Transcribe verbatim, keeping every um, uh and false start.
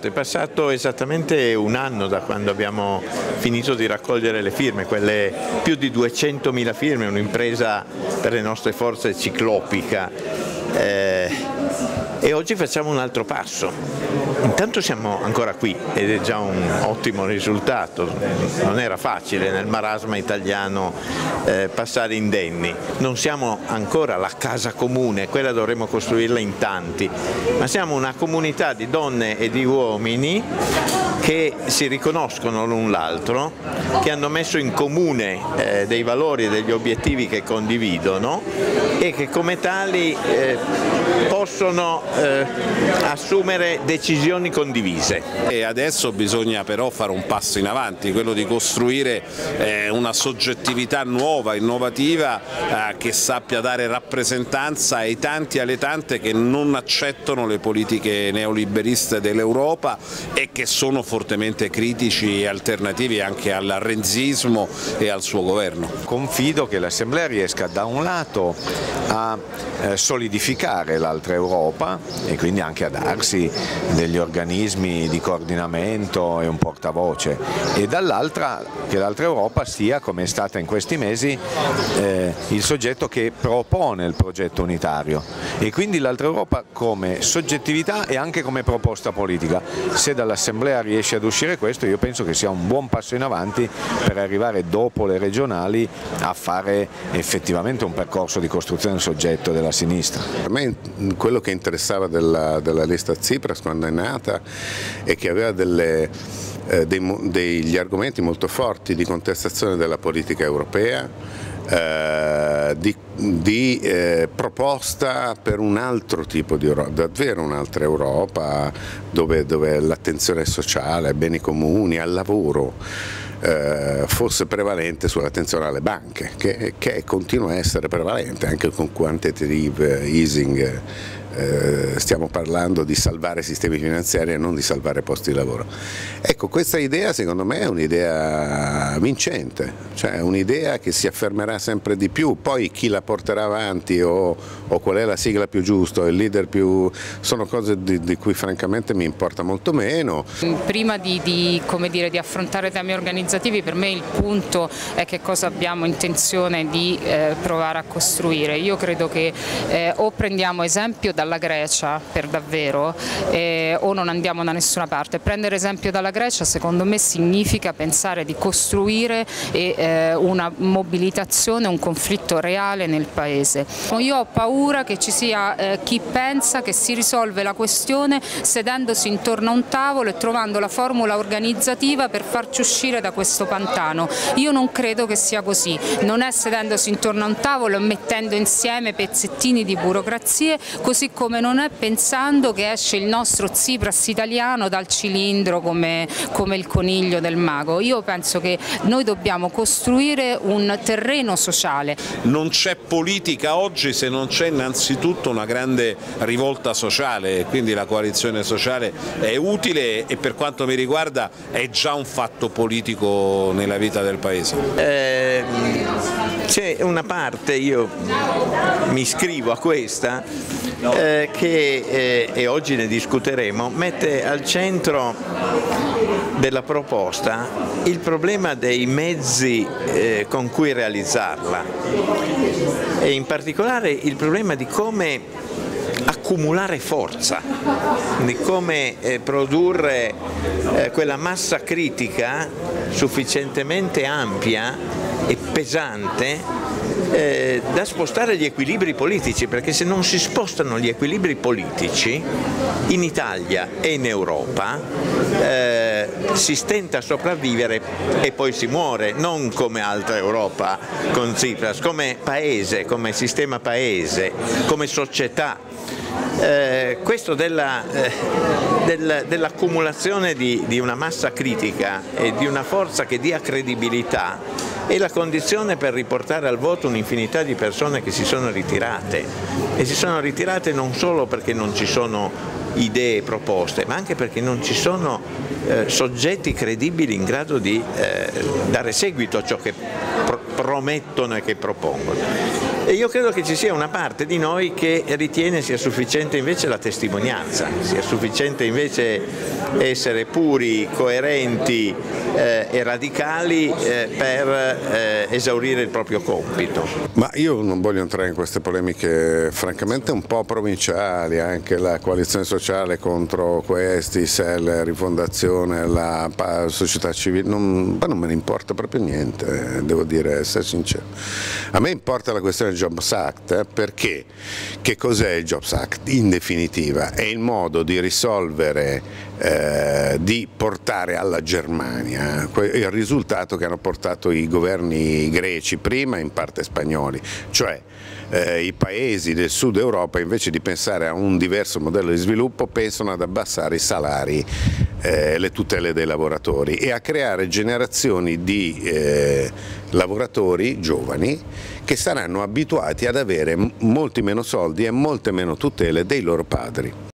È passato esattamente un anno da quando abbiamo finito di raccogliere le firme, quelle più di duecentomila firme, un'impresa per le nostre forze ciclopica. Eh, e oggi facciamo un altro passo. Intanto siamo ancora qui ed è già un ottimo risultato. Non era facile nel marasma italiano eh, passare indenni. Non siamo ancora la casa comune, quella dovremmo costruirla in tanti, ma siamo una comunità di donne e di uomini che si riconoscono l'un l'altro, che hanno messo in comune eh, dei valori e degli obiettivi che condividono e che come tali eh, possono eh, assumere decisioni condivise. E adesso bisogna però fare un passo in avanti, quello di costruire eh, una soggettività nuova, innovativa, eh, che sappia dare rappresentanza ai tanti e alle tante che non accettano le politiche neoliberiste dell'Europa e che sono fortemente critici e alternativi anche al renzismo e al suo governo. Confido che l'Assemblea riesca da un lato a eh, solidificare l'altra Europa e quindi anche a darsi degli organismi di coordinamento e un portavoce, e dall'altra che l'altra Europa sia, come è stata in questi mesi, eh, il soggetto che propone il progetto unitario, e quindi l'altra Europa come soggettività e anche come proposta politica. Se dall'Assemblea riesce ad uscire questo, io penso che sia un buon passo in avanti per arrivare dopo le regionali a fare effettivamente un percorso di costruzione del soggetto della sinistra. A me quello che interessava della, della lista Tsipras quando è nata è che aveva delle, eh, dei, degli argomenti molto forti di contestazione della politica europea, eh, di, di eh, proposta per un altro tipo di Europa, davvero un'altra Europa dove, dove l'attenzione sociale, ai beni comuni, al lavoro Eh, fosse prevalente sull'attenzione alle banche, che, che continua a essere prevalente anche con quantitative easing. Eh, stiamo parlando di salvare sistemi finanziari e non di salvare posti di lavoro. Ecco, questa idea secondo me è un'idea vincente, cioè un'idea che si affermerà sempre di più. Poi chi la porterà avanti o, o qual è la sigla più giusta, il leader più, sono cose di, di cui francamente mi importa molto meno. Prima di, di, come dire, di affrontare temi organizzativi, per me il punto è che cosa abbiamo intenzione di eh, provare a costruire. Io credo che eh, o prendiamo esempio dalla Grecia per davvero eh, o non andiamo da nessuna parte. Prendere esempio dalla Grecia secondo me significa pensare di costruire e, eh, una mobilitazione, un conflitto reale nel Paese. Io ho paura che ci sia eh, chi pensa che si risolve la questione sedendosi intorno a un tavolo e trovando la formula organizzativa per farci uscire da questo pantano. Io non credo che sia così, non è sedendosi intorno a un tavolo e mettendo insieme pezzettini di burocrazie, così come non è pensando che esce il nostro Tsipras italiano dal cilindro come, come il coniglio del mago. Io penso che noi dobbiamo costruire un terreno sociale. Non c'è politica oggi se non c'è innanzitutto una grande rivolta sociale, quindi la coalizione sociale è utile e per quanto mi riguarda è già un fatto politico nella vita del Paese. Eh, c'è una parte, io mi iscrivo a questa, eh, che, eh, e oggi ne discuteremo, mette al centro della proposta il problema dei mezzi eh, con cui realizzarla e in particolare il problema di come accumulare forza, di come eh, produrre eh, quella massa critica sufficientemente ampia e pesante eh, da spostare gli equilibri politici, perché se non si spostano gli equilibri politici in Italia e in Europa eh, si stenta a sopravvivere e poi si muore, non come altra Europa con Tsipras, come paese, come sistema paese, come società. Eh, questo della, eh, del, dell'accumulazione di, di una massa critica e di una forza che dia credibilità è la condizione per riportare al voto un'infinità di persone che si sono ritirate, e si sono ritirate non solo perché non ci sono idee proposte, ma anche perché non ci sono eh, soggetti credibili in grado di eh, dare seguito a ciò che pro- promettono e che propongono. E io credo che ci sia una parte di noi che ritiene sia sufficiente invece la testimonianza, sia sufficiente invece essere puri, coerenti eh, e radicali eh, per eh, esaurire il proprio compito. Ma io non voglio entrare in queste polemiche francamente un po' provinciali, anche la coalizione sociale contro questi, S E L, Rifondazione, la società civile, non, non me ne importa proprio niente, devo dire, essere sincero. A me importa la questione del Jobs Act, eh, perché che cos'è il Jobs Act? In definitiva è il modo di risolvere, eh, di portare alla Germania il risultato che hanno portato i governi greci prima e in parte spagnoli, cioè eh, i paesi del sud Europa invece di pensare a un diverso modello di sviluppo pensano ad abbassare i salari, eh, le tutele dei lavoratori e a creare generazioni di eh, lavoratori giovani che saranno abituati ad avere molti meno soldi e molte meno tutele dei loro padri.